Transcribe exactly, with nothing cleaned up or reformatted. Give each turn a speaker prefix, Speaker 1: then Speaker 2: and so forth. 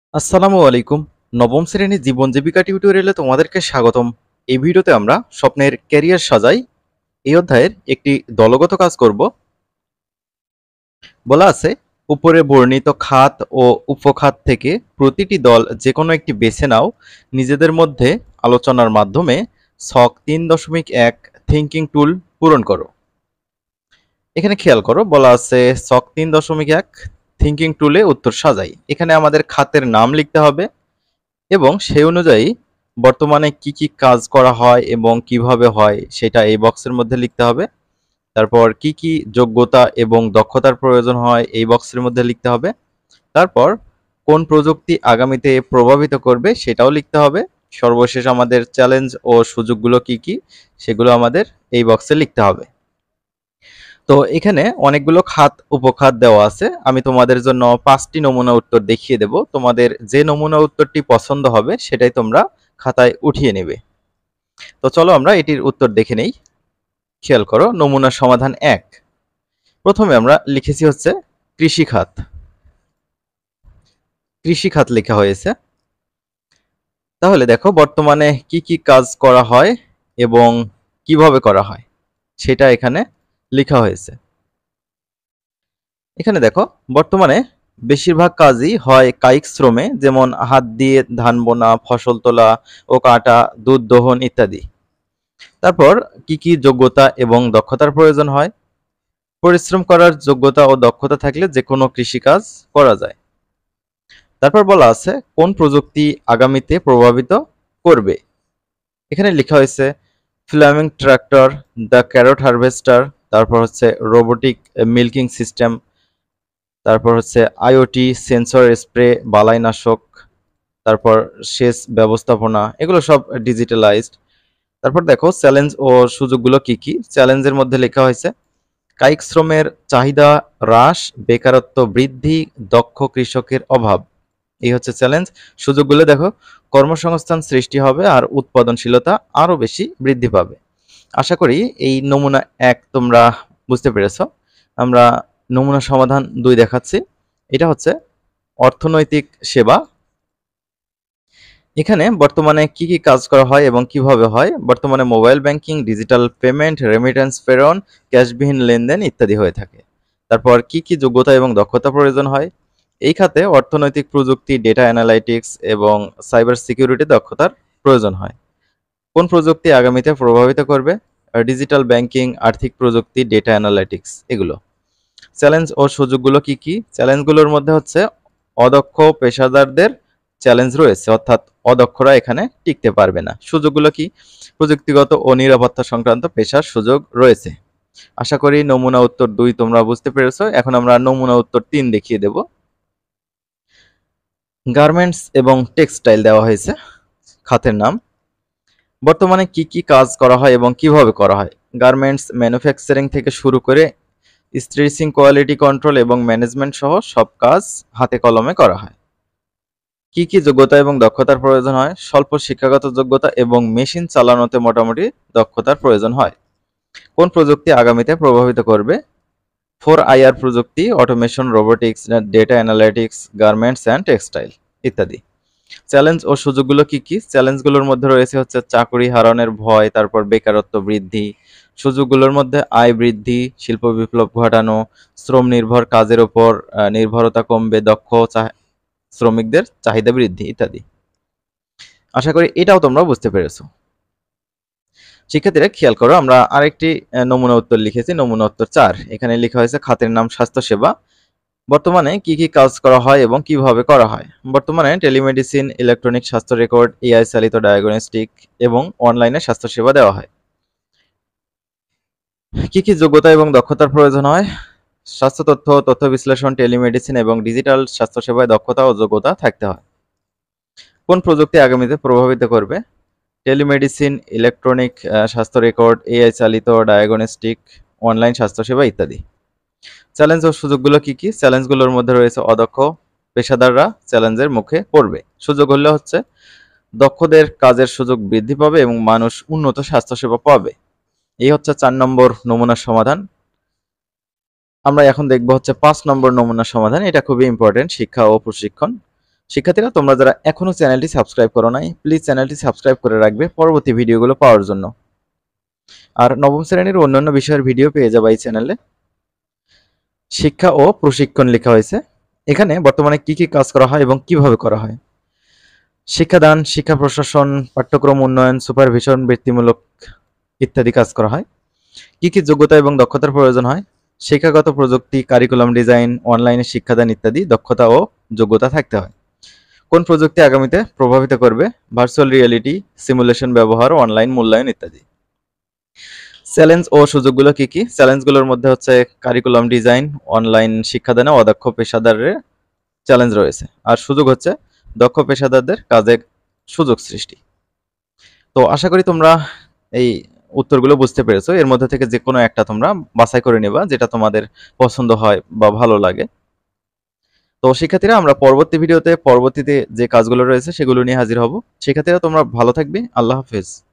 Speaker 1: আসসালামু আলাইকুম। নবম শ্রেণীর জীবন জীবিকা টিউটোরিয়ালে তোমাদেরকে স্বাগতম। এই ভিডিওতে আমরা স্বপ্নের ক্যারিয়ার সাজাই এই অধ্যায়ের একটি দলগত কাজ করব। বলা আছে, উপরে বর্ণিত খাত ও উপখাত থেকে প্রতিটি দল যে কোনো একটি বেছে নাও। নিজেদের মধ্যে আলোচনার মাধ্যমে ছক তিন দশমিক এক থিঙ্কিং টুল পূরণ করো। এখানে খেয়াল করো, বলা আছে ছক তিন দশমিক এক থিঙ্কিং টুলে উত্তর সাজাই। এখানে আমাদের খাতের নাম লিখতে হবে এবং সেই অনুযায়ী বর্তমানে কি কি কাজ করা হয় এবং কিভাবে হয় সেটা এই বক্সের মধ্যে লিখতে হবে। তারপর কি কি যোগ্যতা এবং দক্ষতার প্রয়োজন হয় এই বক্সের মধ্যে লিখতে হবে। তারপর কোন প্রযুক্তি আগামীতে প্রভাবিত করবে সেটাও লিখতে হবে। সর্বশেষ আমাদের চ্যালেঞ্জ ও সুযোগগুলো কি কি সেগুলো আমাদের এই বক্সে লিখতে হবে। তো এখানে অনেকগুলো খাত উপখাত দেওয়া আছে। আমি তোমাদের জন্য পাঁচটি নমুনা উত্তর দেখিয়ে দেব। তোমাদের যে নমুনা উত্তরটি পছন্দ হবে সেটাই তোমরা খাতায় উঠিয়ে নেবে। তো চলো আমরা এটির উত্তর দেখে নেই। খেয়াল করো, নমুনা সমাধান এক। প্রথমে আমরা লিখেছি হচ্ছে কৃষি খাত। কৃষি খাত লেখা হয়েছে। তাহলে দেখো বর্তমানে কি কি কাজ করা হয় এবং কিভাবে করা হয় সেটা এখানে লেখা হয়েছে। এখানে দেখো বর্তমানে বেশিরভাগ কাজই হয় কায়িক শ্রমে, যেমন হাত দিয়ে ধান বোনা, ফসল তোলা ও কাটা, দুধ দহন ইত্যাদি। তারপর কি কি যোগ্যতা এবং দক্ষতার প্রয়োজন হয়? পরিশ্রম করার যোগ্যতা ও দক্ষতা থাকলে যে কোনো কৃষিকাজ করা যায়। তারপর বলা আছে কোন প্রযুক্তি আগামীতে প্রভাবিত করবে। এখানে লেখা হয়েছে flaming tractor, the carrot harvester, তারপর হচ্ছে রোবোটিক মিল্কিং সিস্টেম, তারপর হচ্ছে আইওটি সেন্সর স্প্রে বালাইনাশক, তারপর সেচ ব্যবস্থাপনা, এগুলো সব ডিজিটালাইজড। তারপর দেখো চ্যালেঞ্জ ও সুযোগগুলো কি কি। চ্যালেঞ্জের মধ্যে লেখা হয়েছে কায়িক শ্রমের চাহিদা হ্রাস, বেকারত্ব বৃদ্ধি, দক্ষ কৃষকের অভাব, এই হচ্ছে চ্যালেঞ্জ। সুযোগগুলো দেখো কর্মসংস্থান সৃষ্টি হবে আর উৎপাদনশীলতা আরো বেশি বৃদ্ধি পাবে। আশা করি এই নমুনা এক তোমরা বুঝতে পেরেছো। আমরা নমুনা সমাধান দুই দেখাচ্ছি। এটা হচ্ছে অর্থনৈতিক সেবা। এখানে বর্তমানে কি কি কাজ করা হয় এবং কিভাবে হয়? বর্তমানে mobile banking, digital payment, remittance প্রেরণ, ক্যাশবিহীন লেনদেন ইত্যাদি হয়ে থাকে। তারপর কি কি যোগ্যতা এবং দক্ষতা প্রয়োজন হয়? এই খাতে অর্থনৈতিক প্রযুক্তি, ডেটা অ্যানালাইটিক্স এবং সাইবার সিকিউরিটি দক্ষতার প্রয়োজন হয়। কোন প্রযুক্তি আগামীতে প্রভাবিত করবে? ডিজিটাল ব্যাংকিং, আর্থিক প্রযুক্তি, ডেটা অ্যানালাইটিক্স এগুলো। চ্যালেঞ্জ ও সুযোগগুলো কি কি? চ্যালেঞ্জগুলোর মধ্যে হচ্ছে অদক্ষ পেশাদারদের চ্যালেঞ্জ রয়েছে, অর্থাৎ অদক্ষরা এখানে টিকতে পারবে না। সুযোগগুলো কি? প্রযুক্তিগত ও নিরাপত্তা সংক্রান্ত পেশার সুযোগ রয়েছে। আশা করি নমুনা উত্তর দুই তোমরা বুঝতে পেরেছো। এখন আমরা নমুনা উত্তর তিন দেখিয়ে দেব। গার্মেন্টস এবং টেক্সটাইল দেওয়া হয়েছে খাতের নাম। বর্তমানে কি কি কাজ করা হয় এবং কিভাবে করা হয়? গার্মেন্টস ম্যানুফ্যাকচারিং থেকে শুরু করে স্ট্রেচিং, কোয়ালিটি কন্ট্রোল এবং ম্যানেজমেন্ট সহ সব কাজ হাতে কলমে করা হয়। কি কি যোগ্যতা এবং দক্ষতার প্রয়োজন হয়? স্বল্প শিক্ষাগত যোগ্যতা এবং মেশিন চালানোতে মোটামুটি দক্ষতার প্রয়োজন হয়। কোন প্রযুক্তি আগামীতে প্রভাবিত করবে? ফোর আইআর প্রযুক্তি, automation, robotics, data analytics, garments and textile ইত্যাদি। চ্যালেঞ্জ ও সুযোগগুলো কি কি? চ্যালেঞ্জগুলোর মধ্যে রয়েছে হচ্ছে চাকরি হারানোর ভয়, তারপর বেকারত্ব বৃদ্ধি। সুযোগগুলোর মধ্যে আয় বৃদ্ধি, শিল্প বিপ্লব ঘটানো, শ্রম নির্ভর কাজের উপর নির্ভরতা কমবে, দক্ষ শ্রমিকদের চাহিদা বৃদ্ধি ইত্যাদি। আশা করি এটাও তোমরা বুঝতে পেরেছো। শিক্ষার্থীরা খেয়াল করো, আমরা আরেকটি নমুনা উত্তর লিখেছি, নমুনা উত্তর চার। এখানে লেখা হয়েছে খাতের নাম স্বাস্থ্যসেবা। বর্তমানে কি কি কাজ করা হয় এবং কিভাবে করা হয়? বর্তমানে টেলিমেডিসিন, ইলেকট্রনিক স্বাস্থ্য রেকর্ড, এআই চালিত ডায়াগনস্টিক এবং অনলাইনে স্বাস্থ্যসেবা দেওয়া হয়। কি কি যোগ্যতা এবং দক্ষতার প্রয়োজন হয়? স্বাস্থ্য তথ্য, তথ্য বিশ্লেষণ, টেলিমেডিসিন এবং ডিজিটাল স্বাস্থ্যসেবায় দক্ষতা ও যোগ্যতা থাকতে হয়। কোন প্রযুক্তি আগামীতে প্রভাবিত করবে? টেলিমেডিসিন, ইলেকট্রনিক স্বাস্থ্য রেকর্ড, এআই চালিত ডায়াগনস্টিক, অনলাইন স্বাস্থ্যসেবা ইত্যাদি। চ্যালেঞ্জ ও সুযোগগুলো কি কি? চ্যালেঞ্জগুলোর মধ্যে রয়েছে অদক্ষ পেশাদাররা চ্যালেঞ্জের মুখে পড়বে। সুযোগ হলে হচ্ছে দক্ষদের কাজের সুযোগ বৃদ্ধি পাবে এবং মানুষ উন্নত স্বাস্থ্যসেবা পাবে। এই হচ্ছে চার নম্বর নমুনার সমাধান। আমরা এখন দেখব হচ্ছে পাঁচ নম্বর নমুনার সমাধান। এটা খুবই ইম্পর্টেন্ট, শিক্ষা ও প্রশিক্ষণ। শিক্ষার্থীরা, তোমরা যারা এখনো চ্যানেলটি সাবস্ক্রাইব করো নাই, প্লিজ চ্যানেলটি সাবস্ক্রাইব করে রাখবে পরবর্তী ভিডিওগুলো পাওয়ার জন্য। আর নবম শ্রেণীর অন্যান্য বিষয়ের ভিডিও পেয়ে যাবে এই চ্যানেলে। শিক্ষা ও প্রশিক্ষণ লেখা হয়েছে। এখানে বর্তমানে কি কি কাজ করা হয় এবং কিভাবে করা হয়। শিক্ষাদান, শিক্ষা প্রশাসন, পাঠ্যক্রম উন্নয়ন, সুপারভিশন, বৃত্তিমূলক ইত্যাদি কাজ করা হয়। কি কি যোগ্যতা এবং দক্ষতার প্রয়োজন হয়। শিক্ষাগত প্রযুক্তি, কারিকুলাম ডিজাইন, অনলাইনে শিক্ষাদান ইত্যাদি দক্ষতা ও যোগ্যতা থাকতে হয়। কোন প্রযুক্তি আগামীতে প্রভাবিত করবে। ভার্চুয়াল রিয়েলিটি, সিমুলেশন ব্যবহার, অনলাইন মূল্যায়ন ইত্যাদি। চ্যালেঞ্জ ও সুযোগগুলো কি কি। চ্যালেঞ্জগুলোর মধ্যে হচ্ছে কারিকুলাম ডিজাইন, অনলাইন শিক্ষাদানে অদক্ষ পেশাদারের চ্যালেঞ্জ রয়েছে। আর সুযোগ হচ্ছে দক্ষ পেশাদারদের কাজে সুযোগ সৃষ্টি। তো আশা করি তোমরা এই উত্তরগুলো বুঝতে পেরেছো। এর মধ্যে থেকে যে কোনো একটা তোমরা বাছাই করে নেবা যেটা তোমাদের পছন্দ হয় বা ভালো লাগে। তো শিক্ষার্থীরা, আমরা পরবর্তী ভিডিওতে পরবর্তীতে যে কাজগুলো রয়েছে সেগুলো নিয়ে হাজির হব। শিক্ষার্থীরা, তোমরা ভালো থাকবে। আল্লাহ হাফেজ।